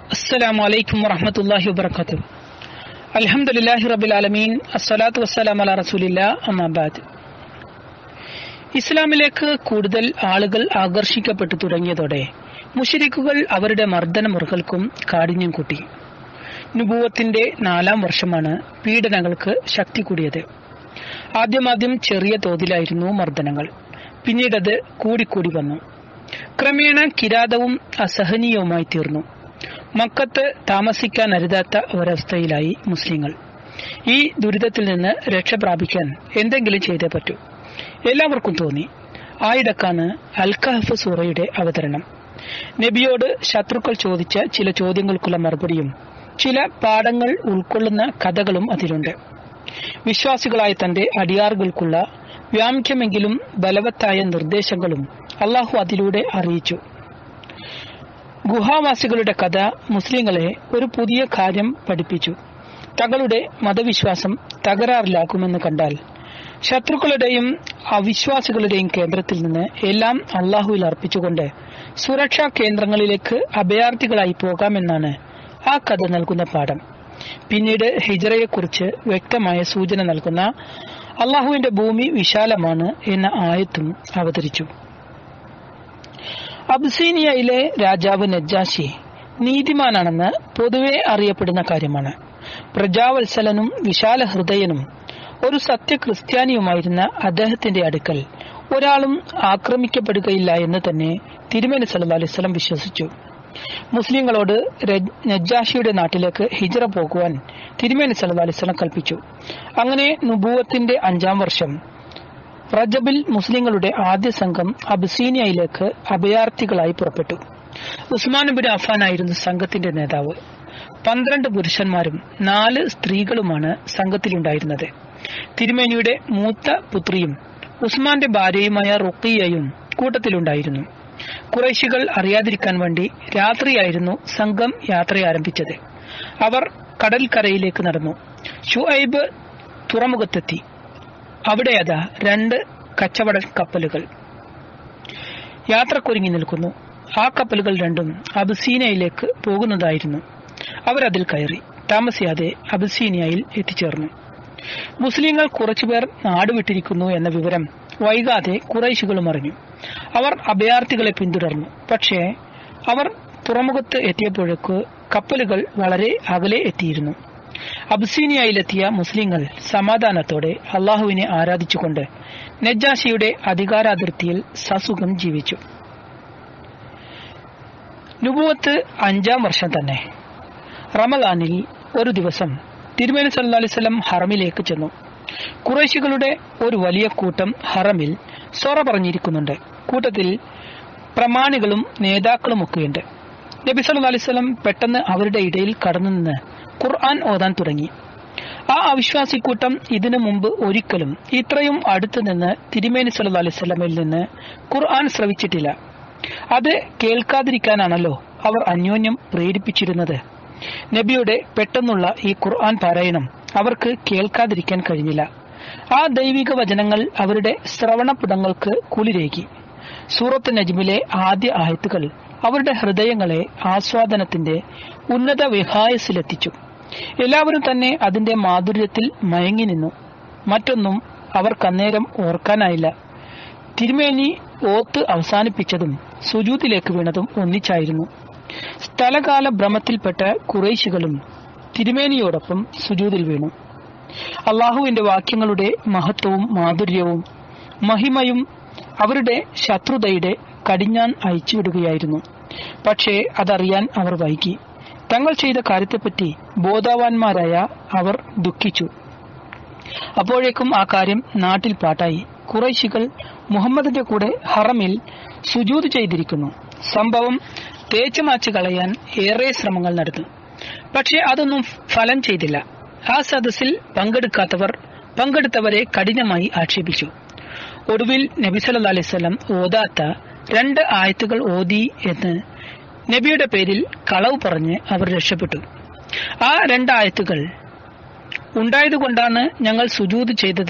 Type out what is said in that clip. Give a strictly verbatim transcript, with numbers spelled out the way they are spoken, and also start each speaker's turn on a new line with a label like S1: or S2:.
S1: അസ്സലാമു അലൈക്കും വറഹ്മത്തുള്ളാഹി വബറകാതുഹു. അൽഹംദുലില്ലാഹി റബ്ബിൽ ആലമീൻ. അസ്സലാത്തു വസ്സലാമു അലാ റസൂലില്ലാഹി അമ്മാ ബഅദ്. ഇസ്ലാമിലേക്ക് കൂടുതൽ ആളുകൾ ആകർഷിക്കപ്പെട്ടു തുടങ്ങിയതോടെ മുശ്രിക്കുകൾ അവരുടെ മർദ്ദനമുറകൾക്കും കാഠിന്യം കൂട്ടി. നുബുവത്തിന്റെ നാലാം വർഷമാണ് പീഡനങ്ങൾക്ക് ശക്തി കൂടിയത്. ആദ്യമാദ്യം ചെറിയ തോതിലായിരുന്നു മർദ്ദനങ്ങൾ, പിന്നീടത് കൂടിക്കൂടി വന്നു. ക്രമേണ കിരാതവും അസഹനീയവുമായി തീർന്നു. മക്കത്ത് താമസിക്കാൻ അരുതാത്ത ഒരവസ്ഥയിലായി മുസ്ലിങ്ങൾ. ഈ ദുരിതത്തിൽ നിന്ന് രക്ഷ പ്രാപിക്കാൻ എന്തെങ്കിലും ചെയ്തേ പറ്റൂ. എല്ലാവർക്കും തോന്നി. ആയിടക്കാണ് അൽ കഹ്ഫ് സൂറയുടെ അവതരണം. നബിയോട് ശത്രുക്കൾ ചോദിച്ച ചില ചോദ്യങ്ങൾക്കുള്ള മറുപടിയും ചില പാഠങ്ങൾ ഉൾക്കൊള്ളുന്ന കഥകളും അതിലുണ്ട്. വിശ്വാസികളായ തന്റെ അടിയാറുകൾക്കുള്ള വ്യാമുഖ്യമെങ്കിലും ബലവത്തായ നിർദ്ദേശങ്ങളും അള്ളാഹു അതിലൂടെ അറിയിച്ചു. ഗുഹാവാസികളുടെ കഥ മുസ്ലിങ്ങളെ ഒരു പുതിയ കാര്യം പഠിപ്പിച്ചു. തങ്ങളുടെ മതവിശ്വാസം തകരാറിലാക്കുമെന്ന് കണ്ടാൽ ശത്രുക്കളുടെയും അവിശ്വാസികളുടെയും കേന്ദ്രത്തിൽ നിന്ന് എല്ലാം അള്ളാഹുവിൽ അർപ്പിച്ചുകൊണ്ട് സുരക്ഷാ കേന്ദ്രങ്ങളിലേക്ക് അഭയാർത്ഥികളായി പോകാമെന്നാണ് ആ കഥ നൽകുന്ന പാഠം. പിന്നീട് ഹിജ്റയെക്കുറിച്ച് വ്യക്തമായ സൂചന നൽകുന്ന അള്ളാഹുവിന്റെ ഭൂമി വിശാലമാണ് എന്ന ആയത്തും അവതരിച്ചു. അബ്സീനിയയിലെ രാജാവ് നജ്ജാശി നീതിമാനാണെന്ന് പൊതുവെ അറിയപ്പെടുന്ന കാര്യമാണ്. പ്രജാവത്സലനും വിശാല ഹൃദയനും ഒരു സത്യ ക്രിസ്ത്യാനിയുമായിരുന്ന അദ്ദേഹത്തിന്റെ അടുക്കൽ ഒരാളും ആക്രമിക്കപ്പെടുകയില്ല എന്ന് തന്നെ തിരുമേനി സല്ലല്ലാഹു അലൈഹി വസല്ലം വിശ്വസിച്ചു. മുസ്ലിങ്ങളോട് നജ്ജാഷിയുടെ നാട്ടിലേക്ക് ഹിജ്റ പോകുവാൻ തിരുമേനി സല്ലല്ലാഹു അലൈഹി വസല്ലം കൽപ്പിച്ചു. അങ്ങനെ നുബുവത്തിന്റെ അഞ്ചാം വർഷം റജബിൽ മുസ്ലിങ്ങളുടെ ആദ്യ സംഘം അബ്സീനിയയിലേക്ക് അഭയാർത്ഥികളായി പുറപ്പെട്ടു. ഉസ്മാൻ ഇബ്നു അഫ്ഫാൻ ആയിരുന്നു സംഘത്തിന്റെ നേതാവ്. പന്ത്രണ്ട് പുരുഷന്മാരും നാല് സ്ത്രീകളുമാണ് സംഘത്തിലുണ്ടായിരുന്നത്. തിരുമേനിയുടെ മൂത്ത പുത്രിയും ഉസ്മാന്റെ ഭാര്യയുമായ റുഖിയയും കൂട്ടത്തിലുണ്ടായിരുന്നു. ഖുറൈശികൾ അറിയാതിരിക്കാൻ വേണ്ടി രാത്രിയായിരുന്നു സംഘം യാത്ര ആരംഭിച്ചത്. അവർ കടൽക്കരയിലേക്ക് നടന്നു. ശുഐബ് തുറമുഖത്തെത്തി. അവിടെ അതാ രണ്ട് കച്ചവട കപ്പലുകൾ യാത്രക്കൊരുങ്ങി നിൽക്കുന്നു. ആ കപ്പലുകൾ രണ്ടും അബ്സീനിയയിലേക്ക് പോകുന്നതായിരുന്നു. അവരതിൽ കയറി താമസിയാതെ അബ്സീനിയയിൽ എത്തിച്ചേർന്നു. മുസ്ലിങ്ങൾ കുറച്ചുപേർ നാടുവിട്ടിരിക്കുന്നു എന്ന വിവരം വൈകാതെ ഖുറൈശികളും അറിഞ്ഞു. അവർ അഭയാർത്ഥികളെ പിന്തുടർന്നു. പക്ഷേ അവർ തുറമുഖത്ത് എത്തിയപ്പോഴേക്ക് കപ്പലുകൾ വളരെ അകലെ എത്തിയിരുന്നു. അബ്സീനിയയിലെത്തിയ മുസ്ലിങ്ങൾ സമാധാനത്തോടെ അള്ളാഹുവിനെ ആരാധിച്ചുകൊണ്ട് നജ്ജാഷിയുടെ അധികാരാതിർത്തിയിൽ സസുഖം ജീവിച്ചു. നുബുവത്ത് അഞ്ചാം വർഷം തന്നെ റമദാനിൽ ഒരു ദിവസം തിരുമേനി സല്ലല്ലാഹു അലൈഹി വസല്ലം ഹറമിലേക്ക് ചെന്നു. ഖുറൈശികളുടെ ഒരു വലിയ കൂട്ടം ഹറമിൽ സൊറ പറഞ്ഞിരിക്കുന്നുണ്ട്. കൂട്ടത്തിൽ പ്രമാണികളും നേതാക്കളുമൊക്കെയുണ്ട്. നബി സല്ലല്ലാഹു അലൈഹി വസല്ലം പെട്ടെന്ന് അവരുടെ ഇടയിൽ കടന്നുനിന്ന് ഖുർആൻ ഓതാൻ തുടങ്ങി. ആ അവിശ്വാസിക്കൂട്ടം ഇതിനു മുമ്പ് ഒരിക്കലും ഇത്രയും അടുത്തു നിന്ന് തിരുമേനി സല്ലല്ലാഹു അലൈഹി വസല്ലമിൽ നിന്ന് ഖുർആൻ ശ്രവിച്ചിട്ടില്ല. അത് കേൾക്കാതിരിക്കാനാണല്ലോ അവർ അന്യോന്യം പ്രേരിപ്പിച്ചിരുന്നത്. നബിയുടെ പെട്ടെന്നുള്ള ഈ ഖുർആൻ പാരായണം അവർക്ക് കേൾക്കാതിരിക്കാൻ കഴിഞ്ഞില്ല. ആ ദൈവിക വചനങ്ങൾ അവരുടെ ശ്രവണപുടങ്ങൾക്ക് കുളിരേകി. സൂറത്ത് നജ്മിലെ ആദ്യ ആയത്തുകൾ അവരുടെ ഹൃദയങ്ങളെ ആസ്വാദനത്തിന്റെ ഉന്നത വിഹായസിലെത്തിച്ചു. എല്ലാവരും തന്നെ അതിന്റെ മാധുര്യത്തിൽ മയങ്ങി നിന്നു. മറ്റൊന്നും അവർക്കന്നേരം ഓർക്കാനായില്ല. തിരുമേനി ഓത്ത് അവസാനിപ്പിച്ചതും സുജൂദിലേക്ക് വീണതും ഒന്നിച്ചായിരുന്നു. സ്ഥലകാല ഭ്രമത്തിൽപ്പെട്ട ഖുറൈശികളും തിരുമേനിയോടൊപ്പം സുജൂദിൽ വീണു. അള്ളാഹുവിന്റെ വാക്യങ്ങളുടെ മഹത്വവും മാധുര്യവും മഹിമയും അവരുടെ ശത്രുതയുടെ കടിഞ്ഞാൻ അയച്ചുവിടുകയായിരുന്നു. പക്ഷേ അതറിയാൻ അവർ വൈകി. തങ്ങൾ ചെയ്ത കാര്യത്തെപ്പറ്റി ബോധവാന്മാരായ അവർ ദുഃഖിച്ചു. അപ്പോഴേക്കും ആ കാര്യം നാട്ടിൽ പാട്ടായി. ഖുറൈശികൾ മുഹമ്മദിന്റെ കൂടെ ഹറമിൽ സുജൂദ് ചെയ്തിരിക്കുന്നു. സംഭവം തേച്ചുമാച്ചു കളയാൻ ഏറെ ശ്രമങ്ങൾ നടന്നു. പക്ഷെ അതൊന്നും ഫലം ചെയ്തില്ല. ആ സദസ്സിൽ പങ്കെടുക്കാത്തവർ പങ്കെടുത്തവരെ കഠിനമായി ആക്ഷേപിച്ചു. ഒടുവിൽ നബി സല്ലല്ലാഹു അലൈഹി വസല്ലം ഓതാത്ത രണ്ട് ആയത്തുകൾ ഓതി എന്ന് നബിയുടെ പേരിൽ കളവ് പറഞ്ഞ് അവർ രക്ഷപ്പെട്ടു. ആ രണ്ടായത്തുകൾ ഉണ്ടായതുകൊണ്ടാണ് ഞങ്ങൾ സുജൂദ് ചെയ്തത്